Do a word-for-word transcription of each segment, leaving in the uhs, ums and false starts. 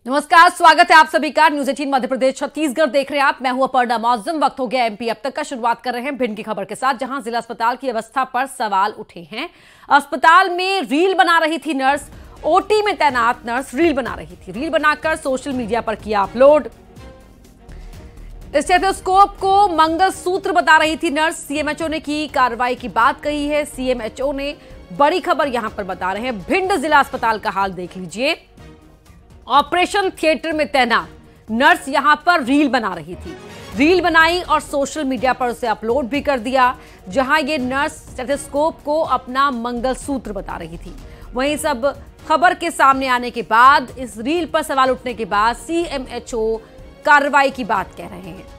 नमस्कार, स्वागत है आप सभी का न्यूज एटीन मध्य प्रदेश छत्तीसगढ़ देख रहे हैं आप। मैं हूं अपर्णा मौजम। वक्त हो गया एमपी अब तक का। शुरुआत कर रहे हैं भिंड की खबर के साथ, जहां जिला अस्पताल की अवस्था पर सवाल उठे हैं। अस्पताल में रील बना रही थी नर्स। ओटी में तैनात नर्स रील बना रही थी। रील बनाकर सोशल मीडिया पर किया अपलोड। स्टेथोस्कोप को मंगलसूत्र बता रही थी नर्स। सीएमएचओ ने की कार्रवाई की बात कही है। सीएमएचओ ने बड़ी खबर यहां पर बता रहे हैं। भिंड जिला अस्पताल का हाल देख लीजिए। ऑपरेशन थिएटर में तैनात नर्स यहां पर रील बना रही थी। रील बनाई और सोशल मीडिया पर उसे अपलोड भी कर दिया, जहां ये नर्स स्टेथोस्कोप को अपना मंगलसूत्र बता रही थी। वहीं सब खबर के सामने आने के बाद, इस रील पर सवाल उठने के बाद सीएमएचओ कार्रवाई की बात कह रहे हैं।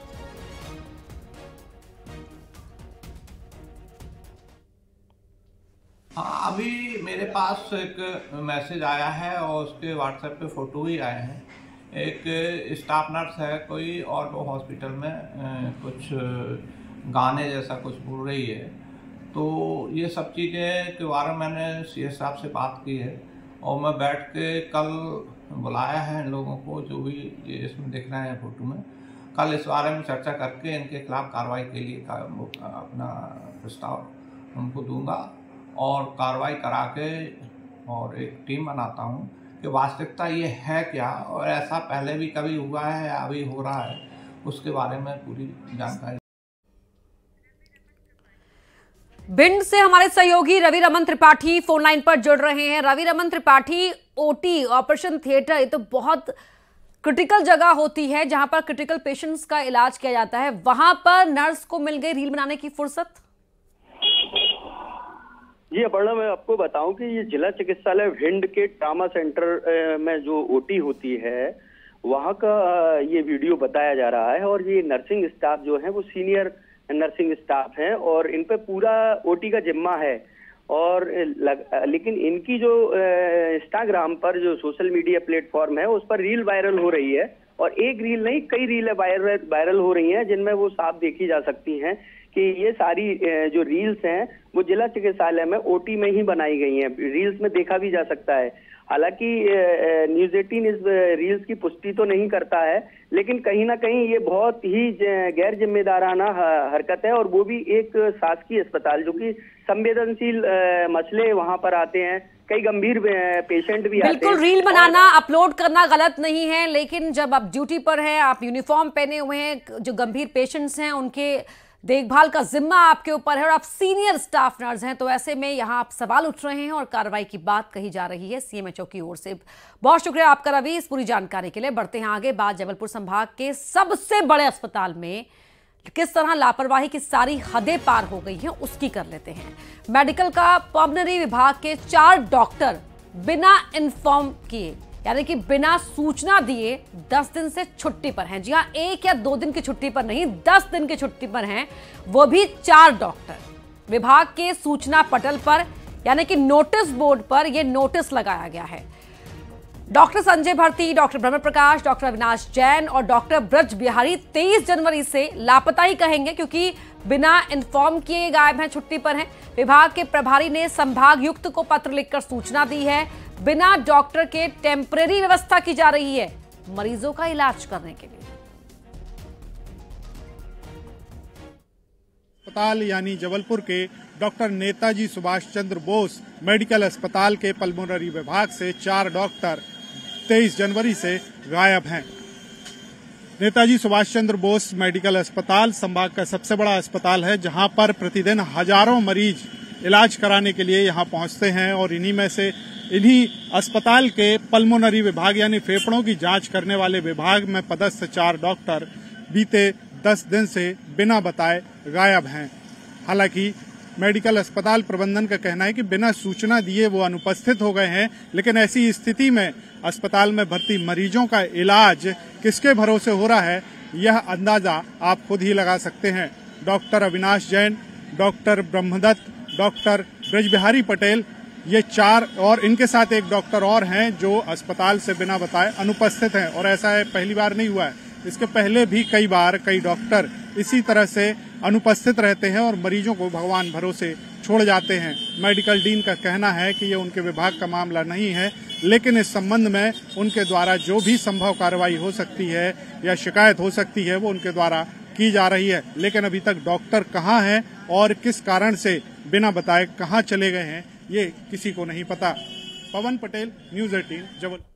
हाँ, अभी मेरे पास एक मैसेज आया है और उसके व्हाट्सएप पे फ़ोटो ही आए हैं। एक स्टाफ नर्स है कोई, और वो हॉस्पिटल में कुछ गाने जैसा कुछ बोल रही है। तो ये सब चीज़ें के बारे में मैंने सीएस साहब से बात की है और मैं बैठ के कल बुलाया है इन लोगों को, जो भी इसमें दिख रहे हैं फ़ोटो में। कल इस बारे में चर्चा करके इनके खिलाफ़ कार्रवाई के लिए अपना प्रस्ताव उनको दूँगा और कार्रवाई करा के और एक टीम बनाता हूँ कि वास्तविकता ये है क्या, और ऐसा पहले भी कभी हुआ है या अभी हो रहा है, उसके बारे में पूरी जानकारी। भिंड से हमारे सहयोगी रवि रमन त्रिपाठी फोन लाइन पर जुड़ रहे हैं। Ravi Raman Tripathi, OT operation theatre ये तो बहुत क्रिटिकल जगह होती है जहां पर क्रिटिकल पेशेंट्स का इलाज किया जाता है। वहां पर नर्स को मिल गई रील बनाने की फुर्सत। जी अपर्णा, मैं आपको बताऊं कि ये जिला चिकित्सालय भिंड के ट्रामा सेंटर में जो ओटी होती है वहां का ये वीडियो बताया जा रहा है। और ये नर्सिंग स्टाफ जो है वो सीनियर नर्सिंग स्टाफ है और इन पे पूरा ओटी का जिम्मा है। और लग, लेकिन इनकी जो इंस्टाग्राम पर जो सोशल मीडिया प्लेटफॉर्म है उस पर रील वायरल हो रही है। और एक रील नहीं, कई रीलें वायरल वायरल हो रही हैं, जिनमें वो साफ देखी जा सकती हैं कि ये सारी जो रील्स हैं वो जिला चिकित्सालय में ओटी में ही बनाई गई हैं। रील्स में देखा भी जा सकता है। हालांकि न्यूज एटीन इस रील्स की पुष्टि तो नहीं करता है, लेकिन कहीं ना कहीं ये बहुत ही गैर जिम्मेदाराना हरकत है। और वो भी एक शासकीय अस्पताल, जो कि संवेदनशील मसले वहां पर आते हैं, कई गंभीर पेशेंट भी आते हैं। बिल्कुल, रील बनाना अपलोड करना गलत नहीं है, लेकिन जब आप ड्यूटी पर हैं, आप यूनिफॉर्म पहने हुए हैं, जो गंभीर पेशेंट्स हैं उनके देखभाल का जिम्मा आपके ऊपर है और आप सीनियर स्टाफ नर्स हैं, तो ऐसे में यहां आप सवाल उठ रहे हैं और कार्रवाई की बात कही जा रही है सीएमएचओ की ओर से। बहुत शुक्रिया आपका रवि इस पूरी जानकारी के लिए। बढ़ते हैं आगे। बात जबलपुर संभाग के सबसे बड़े अस्पताल में किस तरह लापरवाही की सारी हदें पार हो गई हैं उसकी कर लेते हैं। मेडिकल का पल्मोनरी विभाग के चार डॉक्टर बिना इन्फॉर्म किए, यानी कि बिना सूचना दिए दस दिन से छुट्टी पर हैं। जी हाँ, एक या दो दिन की छुट्टी पर नहीं, दस दिन की छुट्टी पर हैं, वो भी चार डॉक्टर। विभाग के सूचना पटल पर यानी कि नोटिस बोर्ड पर यह नोटिस लगाया गया है। डॉक्टर संजय भर्ती, डॉक्टर ब्रह्म प्रकाश, डॉक्टर अविनाश जैन और डॉक्टर ब्रज बिहारी तेईस जनवरी से लापता ही कहेंगे, क्योंकि बिना इन्फॉर्म किए गायब हैं, छुट्टी पर हैं। विभाग के प्रभारी ने संभागयुक्त को पत्र लिखकर सूचना दी है। बिना डॉक्टर के टेम्परेरी व्यवस्था की जा रही है मरीजों का इलाज करने के लिए। अस्पताल यानी जबलपुर के डॉक्टर नेताजी सुभाष चंद्र बोस मेडिकल अस्पताल के पल्मोनरी विभाग से चार डॉक्टर तेईस जनवरी से गायब हैं। नेताजी सुभाष चंद्र बोस मेडिकल अस्पताल संभाग का सबसे बड़ा अस्पताल है, जहां पर प्रतिदिन हजारों मरीज इलाज कराने के लिए यहां पहुंचते हैं। और इन्हीं में से इन्हीं अस्पताल के पल्मोनरी विभाग यानी फेफड़ों की जांच करने वाले विभाग में पदस्थ चार डॉक्टर बीते दस दिन से बिना बताए गायब हैं। हालांकि मेडिकल अस्पताल प्रबंधन का कहना है कि बिना सूचना दिए वो अनुपस्थित हो गए हैं, लेकिन ऐसी स्थिति में अस्पताल में भर्ती मरीजों का इलाज किसके भरोसे हो रहा है, यह अंदाजा आप खुद ही लगा सकते हैं। Doctor Avinash Jain, doctor Brahmdutt, doctor Braj Bihari Patel, ये चार और इनके साथ एक डॉक्टर और हैं जो अस्पताल से बिना बताए अनुपस्थित हैं। और ऐसा है पहली बार नहीं हुआ है, इसके पहले भी कई बार कई डॉक्टर इसी तरह से अनुपस्थित रहते हैं और मरीजों को भगवान भरोसे छोड़ जाते हैं। मेडिकल डीन का कहना है कि ये उनके विभाग का मामला नहीं है, लेकिन इस संबंध में उनके द्वारा जो भी संभव कार्रवाई हो सकती है या शिकायत हो सकती है वो उनके द्वारा की जा रही है। लेकिन अभी तक डॉक्टर कहाँ हैं और किस कारण से बिना बताए कहाँ चले गए हैं ये किसी को नहीं पता। पवन पटेल, न्यूज़ अठारह, जबलपुर।